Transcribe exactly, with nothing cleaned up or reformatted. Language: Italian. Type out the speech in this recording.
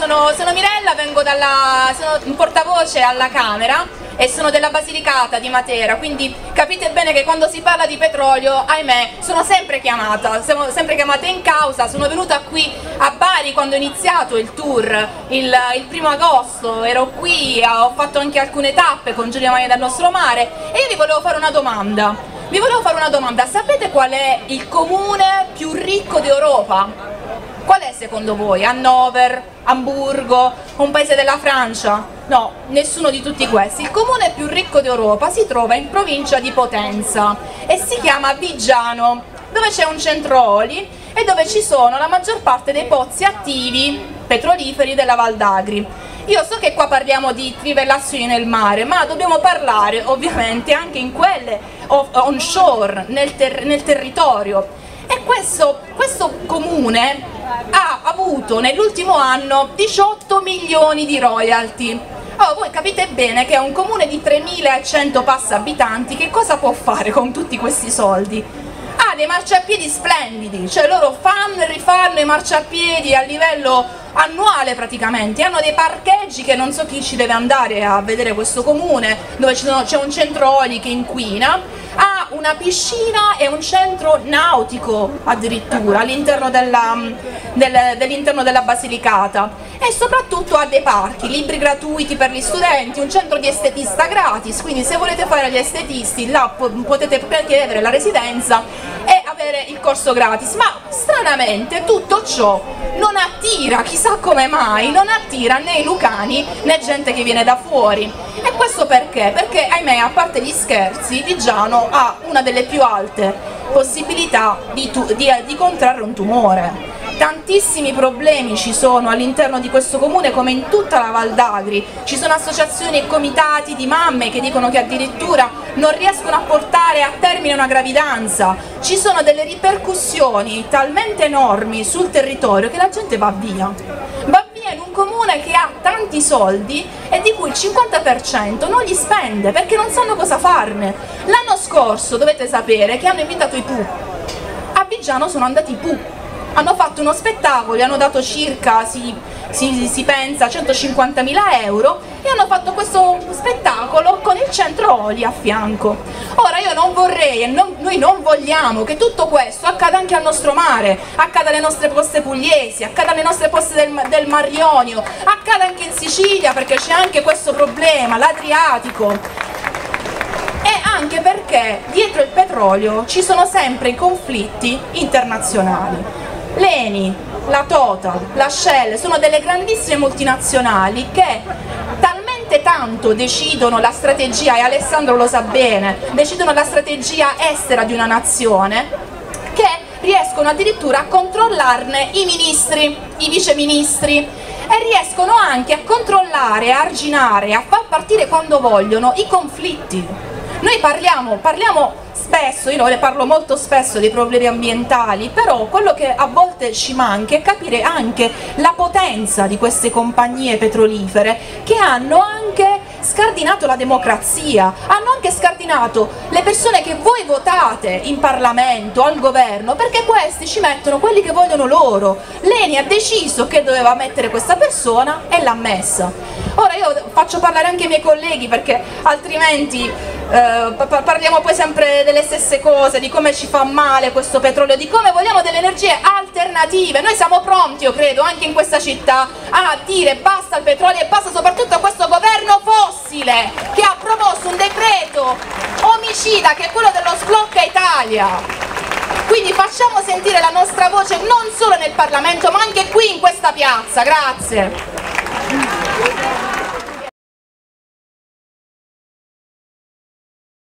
sono, sono Mirella, vengo dalla, sono un portavoce alla Camera e sono della Basilicata di Matera, quindi capite bene che quando si parla di petrolio, ahimè, sono sempre chiamata, siamo sempre chiamate in causa. Sono venuta qui a Bari quando ho iniziato il tour, il, il primo agosto, ero qui, ho fatto anche alcune tappe con Giulia Magna del Nostro Mare e io vi volevo fare una domanda, vi volevo fare una domanda, sapete qual è il comune più ricco d'Europa? Qual è secondo voi? Hannover, Amburgo, un paese della Francia? No, nessuno di tutti questi. Il comune più ricco d'Europa si trova in provincia di Potenza e si chiama Viggiano, dove c'è un centro oli e dove ci sono la maggior parte dei pozzi attivi petroliferi della Val d'Agri. Io so che qua parliamo di trivellazioni nel mare, ma dobbiamo parlare ovviamente anche in quelle onshore, nel, ter nel territorio. E questo, questo comune ha avuto nell'ultimo anno diciotto milioni di royalty. Oh, voi capite bene che un comune di tremilacento passa abitanti che cosa può fare con tutti questi soldi? Ha dei marciapiedi splendidi, cioè loro fanno e rifanno i marciapiedi a livello annuale praticamente, hanno dei parcheggi che non so chi ci deve andare a vedere questo comune, dove c'è un centro oli che inquina, ha una piscina e un centro nautico addirittura all'interno della, del, dell'interno della Basilicata e soprattutto ha dei parchi, libri gratuiti per gli studenti, un centro di estetista gratis, quindi se volete fare gli estetisti là potete chiedere la residenza e avere il corso gratis, ma stranamente tutto ciò non attira, chissà come mai, non attira né i lucani né gente che viene da fuori. E questo perché? Perché ahimè, a parte gli scherzi, Viggiano ha una delle più alte possibilità di, di, di contrarre un tumore. Tantissimi problemi ci sono all'interno di questo comune come in tutta la Val d'Agri, ci sono associazioni e comitati di mamme che dicono che addirittura non riescono a portare a termine una gravidanza, ci sono delle ripercussioni talmente enormi sul territorio che la gente va via, va via in un comune che ha tanti soldi e di cui il cinquanta per cento non li spende perché non sanno cosa farne. L'anno scorso dovete sapere che hanno invitato i Pooh, a Viggiano sono andati i Pooh. Hanno fatto uno spettacolo, gli hanno dato circa, si, si, si pensa, centocinquantamila euro e hanno fatto questo spettacolo con il centro oli a fianco. Ora io non vorrei e non, noi non vogliamo che tutto questo accada anche al nostro mare, accada alle nostre coste pugliesi, accada alle nostre coste del, del Mar Ionio, accada anche in Sicilia perché c'è anche questo problema, l'Adriatico. E anche perché dietro il petrolio ci sono sempre i conflitti internazionali. L'Eni, la Total, la Shell sono delle grandissime multinazionali che talmente tanto decidono la strategia, e Alessandro lo sa bene, decidono la strategia estera di una nazione che riescono addirittura a controllarne i ministri, i viceministri e riescono anche a controllare, a arginare, a far partire quando vogliono i conflitti. Noi parliamo, parliamo spesso, io ne parlo molto spesso dei problemi ambientali, però quello che a volte ci manca è capire anche la potenza di queste compagnie petrolifere che hanno anche scardinato la democrazia, hanno anche scardinato le persone che voi votate in Parlamento, al governo, perché questi ci mettono quelli che vogliono loro. L'Eni ha deciso che doveva mettere questa persona e l'ha messa. Ora io faccio parlare anche i miei colleghi perché altrimenti eh, parliamo poi sempre delle stesse cose, di come ci fa male questo petrolio, di come vogliamo delle energie alternative. Noi siamo pronti, io credo, anche in questa città a dire basta al petrolio e basta soprattutto a questo governo fossile che ha promosso un decreto omicida che è quello dello sblocca Italia. Quindi facciamo sentire la nostra voce non solo nel Parlamento ma anche qui in questa piazza. Grazie.